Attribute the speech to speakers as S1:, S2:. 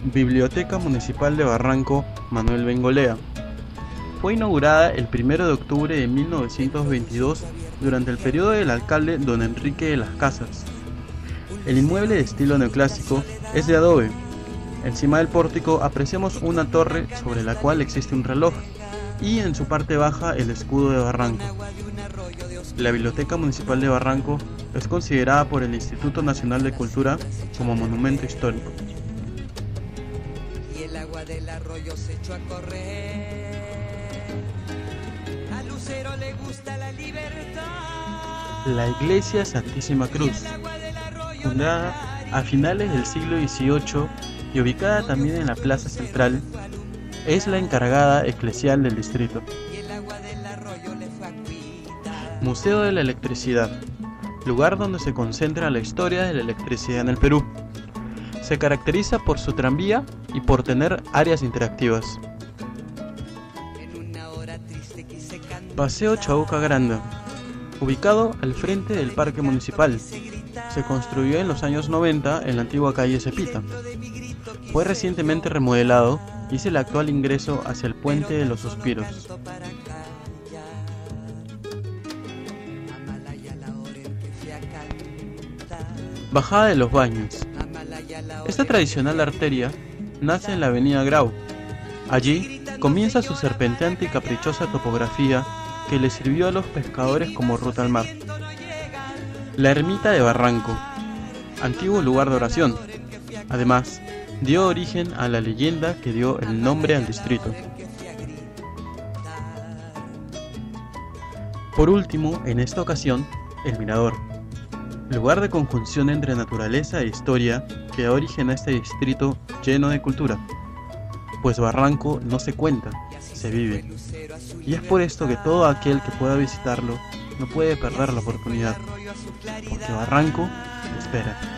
S1: Biblioteca Municipal de Barranco Manuel Bengolea. Fue inaugurada el 1 de octubre de 1922 durante el periodo del alcalde don Enrique de las Casas. El inmueble de estilo neoclásico es de adobe. Encima del pórtico apreciamos una torre sobre la cual existe un reloj y en su parte baja el escudo de Barranco. La Biblioteca Municipal de Barranco es considerada por el Instituto Nacional de Cultura como monumento histórico.
S2: Y el agua del arroyo se echó a correr. A Lucero le gusta la libertad.
S1: La Iglesia Santísima Cruz, fundada a finales del siglo XVIII y ubicada también en la Plaza Central, es la encargada eclesial del distrito. Museo de la Electricidad, lugar donde se concentra la historia de la electricidad en el Perú. Se caracteriza por su tranvía y por tener áreas interactivas. Paseo Chauca Granda, ubicado al frente del Parque Municipal. Se construyó en los años 90 en la antigua calle Cepita. Fue recientemente remodelado y es el actual ingreso hacia el Puente de los Suspiros. Bajada de los Baños. Esta tradicional arteria nace en la avenida Grau. Allí comienza su serpenteante y caprichosa topografía que le sirvió a los pescadores como ruta al mar. La ermita de Barranco, antiguo lugar de oración. Además, dio origen a la leyenda que dio el nombre al distrito. Por último, en esta ocasión, el Mirador, lugar de conjunción entre naturaleza e historia que da origen a este distrito lleno de cultura. Pues Barranco no se cuenta, se vive. Y es por esto que todo aquel que pueda visitarlo no puede perder la oportunidad, porque Barranco te espera.